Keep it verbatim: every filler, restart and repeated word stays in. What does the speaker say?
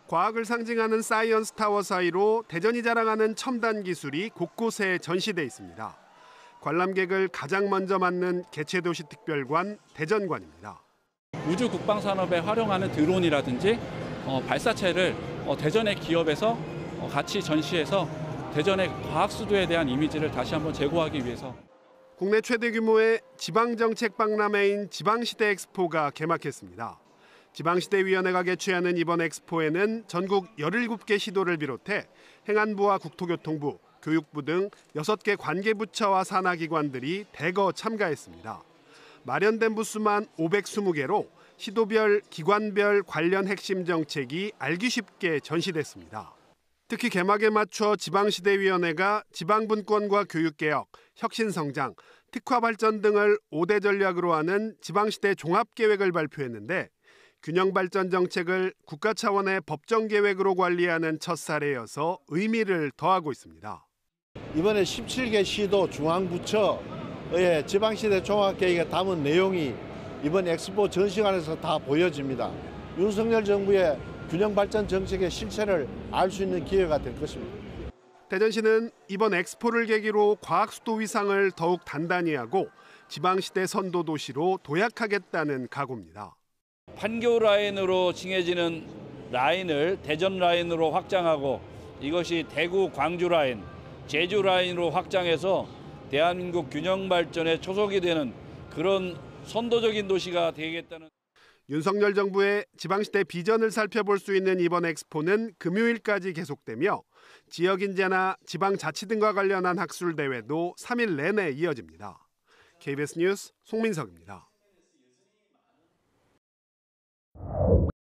과학을 상징하는 사이언스 타워 사이로 대전이 자랑하는 첨단 기술이 곳곳에 전시돼 있습니다. 관람객을 가장 먼저 맞는 개최도시 특별관 대전관입니다. 우주 국방 산업에 활용하는 드론이라든지 어, 발사체를 어, 대전의 기업에서 어, 같이 전시해서 대전의 과학 수도에 대한 이미지를 다시 한번 제고하기 위해서 국내 최대 규모의 지방정책 박람회인 지방시대 엑스포가 개막했습니다. 지방시대위원회가 개최하는 이번 엑스포에는 전국 열일곱 개 시도를 비롯해 행안부와 국토교통부, 교육부 등 여섯 개 관계부처와 산하기관들이 대거 참가했습니다. 마련된 부스만 오백이십 개로 시도별, 기관별 관련 핵심 정책이 알기 쉽게 전시됐습니다. 특히 개막에 맞춰 지방시대위원회가 지방분권과 교육개혁, 혁신성장, 특화발전 등을 오 대 전략으로 하는 지방시대 종합계획을 발표했는데 균형발전 정책을 국가 차원의 법정계획으로 관리하는 첫 사례여서 의미를 더하고 있습니다. 이번에 십칠 개 시도 중앙부처의 지방시대 종합계획에 담은 내용이 이번 엑스포 전시관에서 다 보여집니다. 윤석열 정부의 균형발전 정책의 실체를 알 수 있는 기회가 될 것입니다. 대전시는 이번 엑스포를 계기로 과학수도 위상을 더욱 단단히 하고 지방시대 선도도시로 도약하겠다는 각오입니다. 판교 라인으로 칭해지는 라인을 대전 라인으로 확장하고 이것이 대구 광주 라인, 제주 라인으로 확장해서 대한민국 균형 발전의 초석이 되는 그런 선도적인 도시가 되겠다는. 윤석열 정부의 지방시대 비전을 살펴볼 수 있는 이번 엑스포는 금요일까지 계속되며 지역인재나 지방자치 등과 관련한 학술대회도 삼 일 내내 이어집니다. 케이비에스 뉴스 송민석입니다.